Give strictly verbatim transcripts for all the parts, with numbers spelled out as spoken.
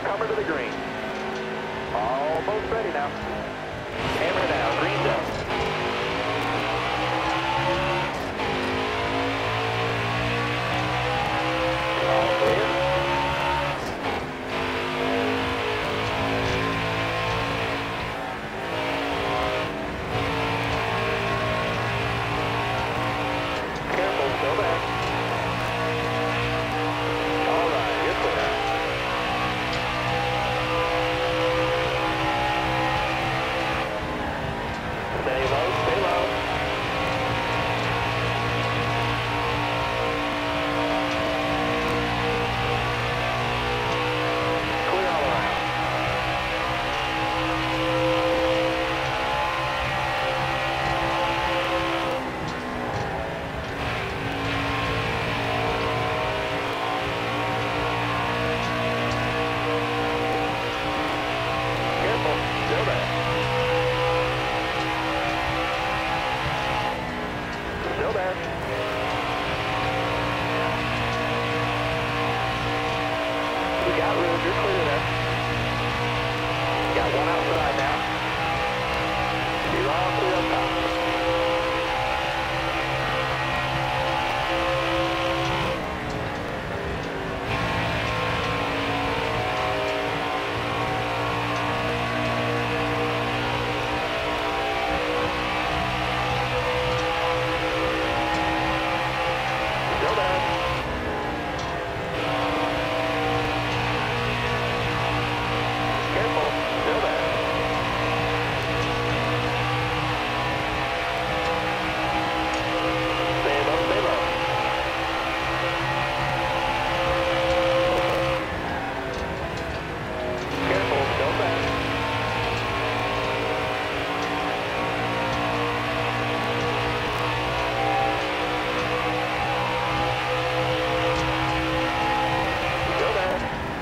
Newcomer to the green. Almost ready now. Hammer down, green's up. All clear. Careful, still back. All right, you're clear. Stay low, stay low. Clear all around. Careful, still there. Still there. You got room, you're clear there. You got one outside now. You're all clear on top. Still there. Careful, still there. Stay low, stay low. Careful, still there. Still there.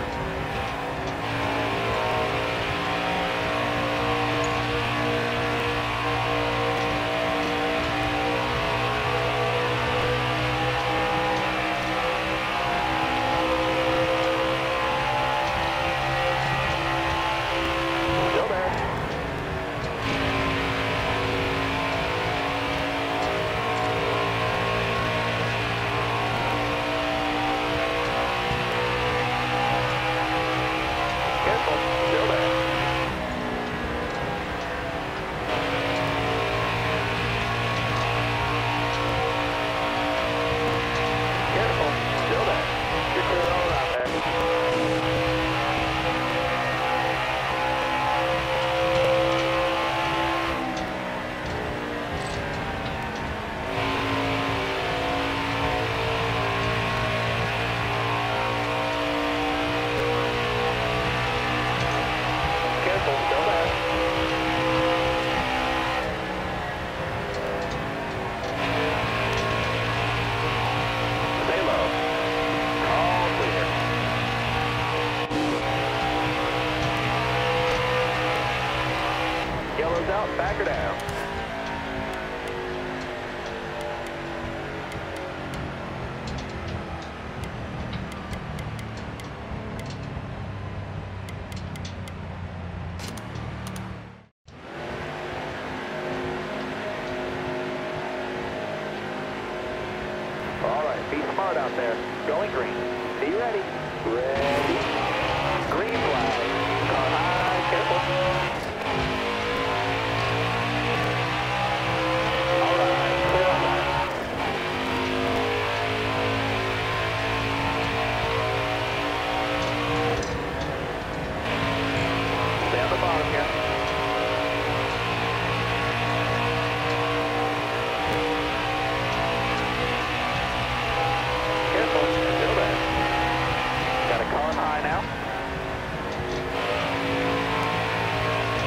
Still there. Careful, still there. Careful, still there. You're clear all around there. Careful, still there. Stay low. All clear. Yellow's out, back her down. All right, be smart out there. Going green. Be ready. Ready. Green flag. Car high, careful. All right, clear on that. Stay on the bottom here. Careful, still there. Got a car high now.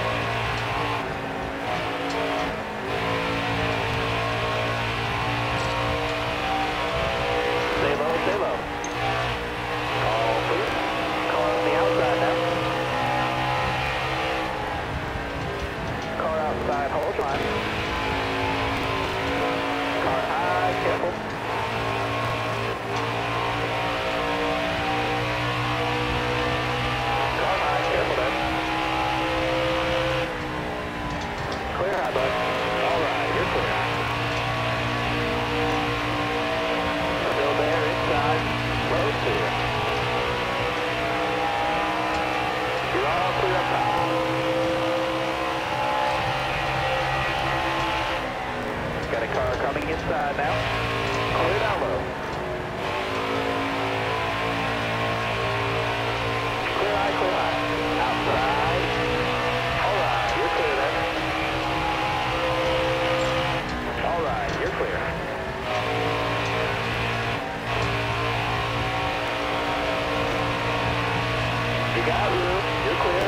You got room. You're clear.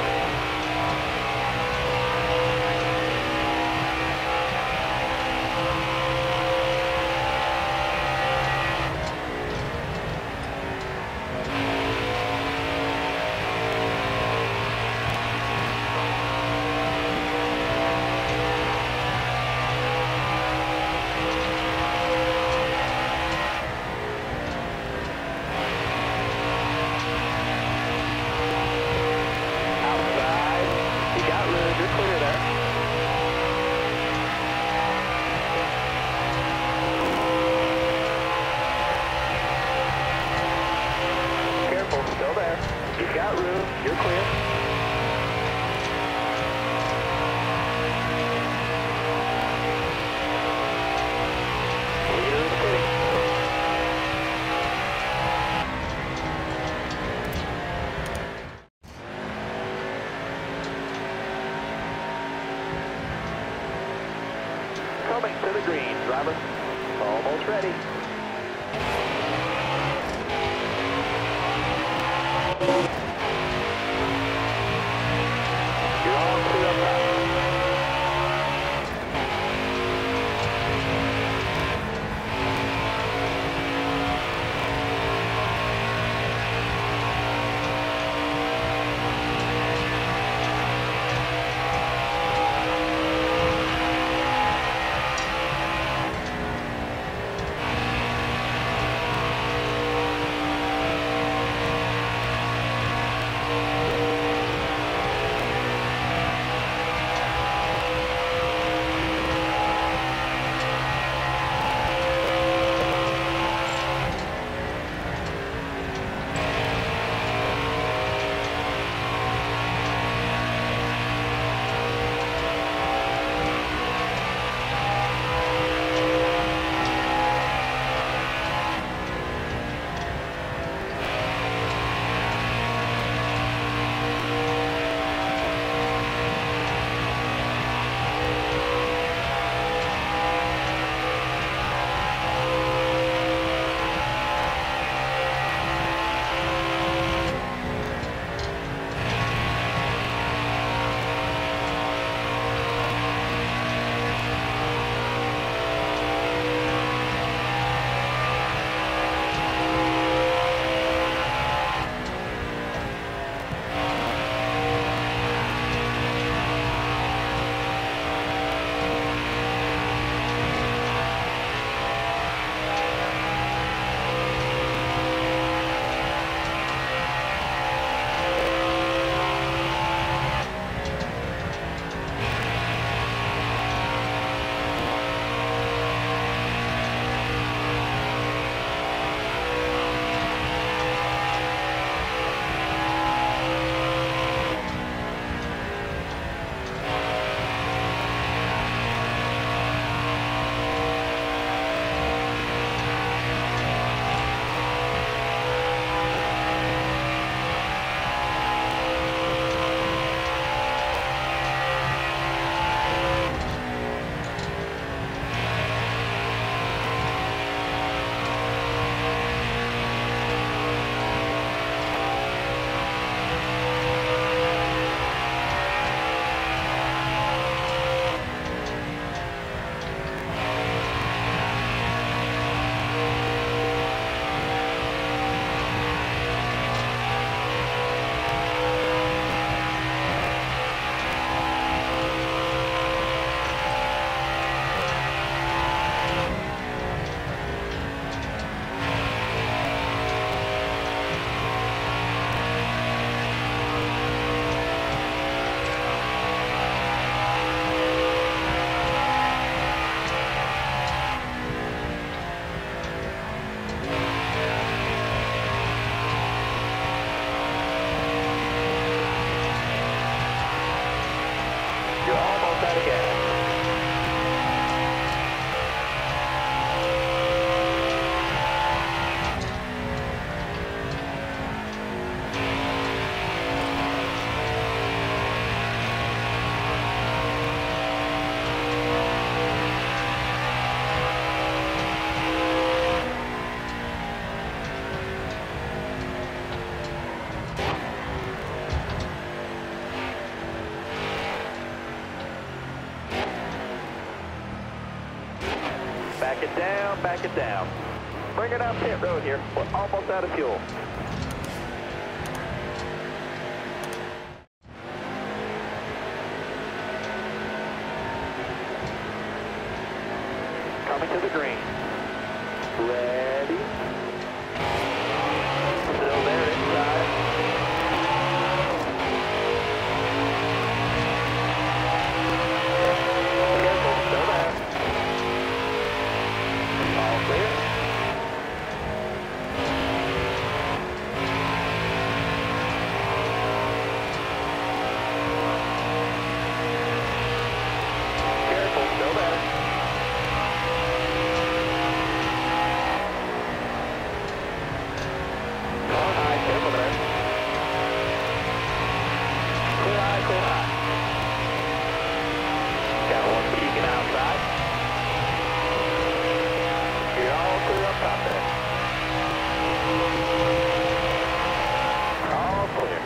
You've got room. You're clear. Leader is clear. Coming to the green, driver. Almost ready. down, back it down. Bring it down pit road here. We're almost out of fuel. Coming to the green. Ready. Still there inside. Careful, still there. All clear. Careful, still there. Car high, careful there. Clear high, clear high. Got one peeking outside. You're all clear up top there. All clear.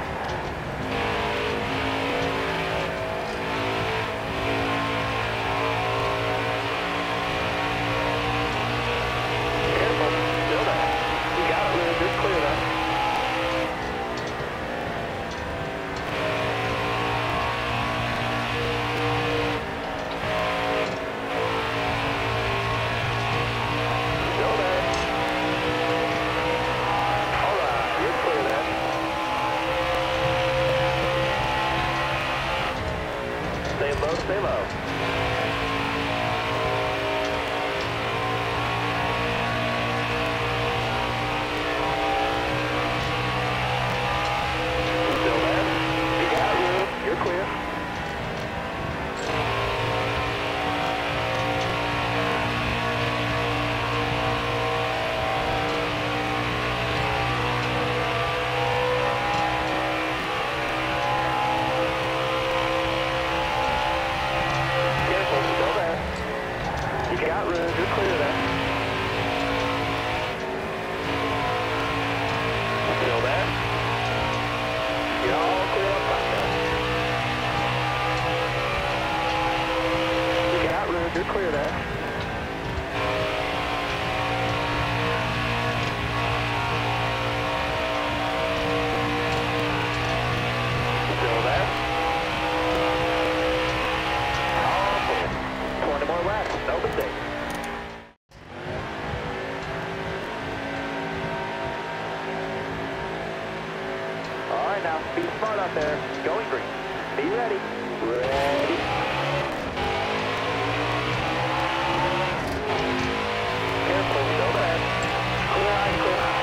Careful, still there. You got it, really good clear though. Still there. All right, you're clear there. Stay low, stay low. Still there. You got room. You're clear. Careful, still there. You got room. You're clear there. Still there. You're all clear up top there. You got room. You're clear there. Still there. All clear. twenty more laps. No mistake. All right, now be smart out there. Going green. Be ready. Ready. Careful, still there. Clear high, clear high.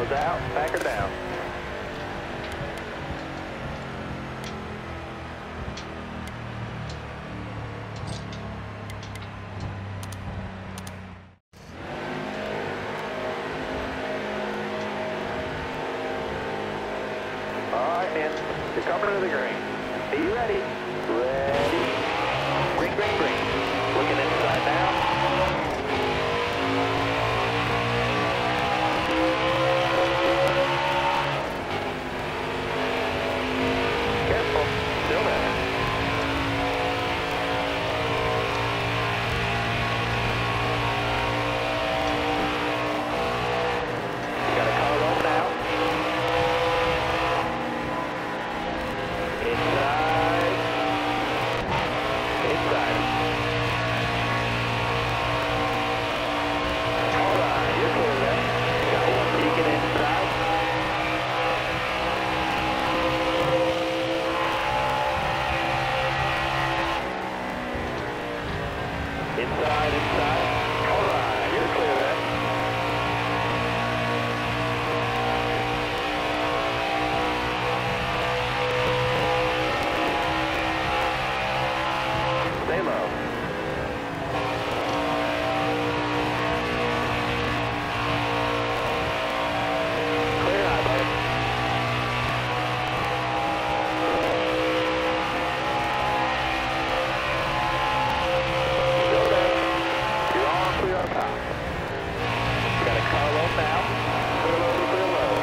Nose out, back her down. You're coming to the green. Are you ready? Ready. Green, green, green. Looking inside now. Careful. Still there. You got a car roll now. Inside. Inside. All right, you're clear there. Got one peeking inside. Inside, inside. All right, you're clear there. Stay low. Clear high, buddy. Still there. You're on clear up top. Got a car low now. Clear low, clear low.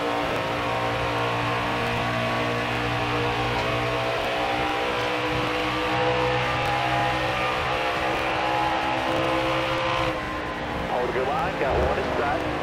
Hold a good line, got one inside.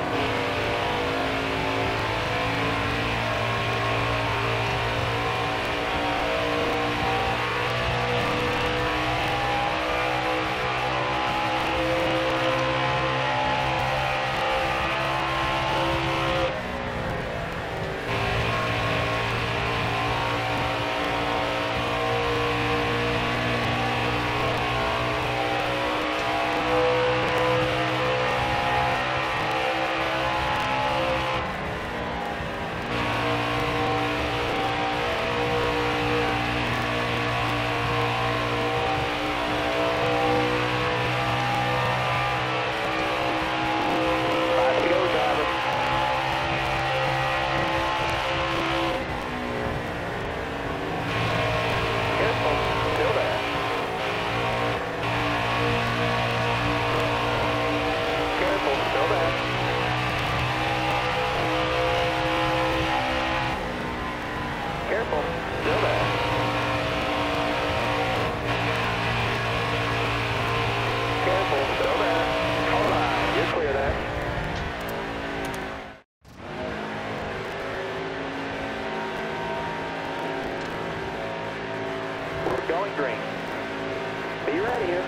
Five to go, driver. Careful, still there. Careful, still there. Careful, still there. Careful, still there. All right, you're clear there. We're going green. Be ready here.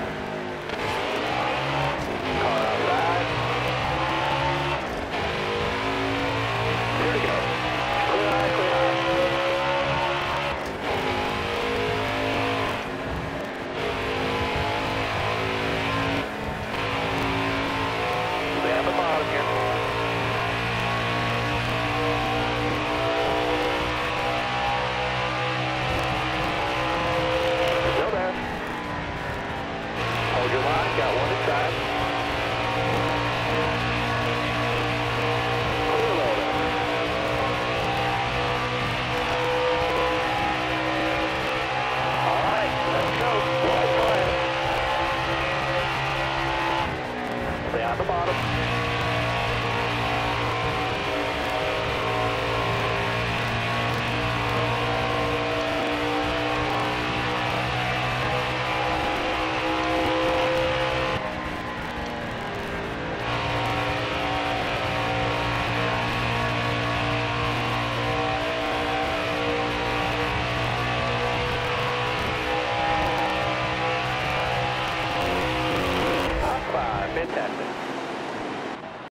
Car outside. Here we go. Clear high, clear high. Stay on the bottom here. Still there. Hold your line, got one.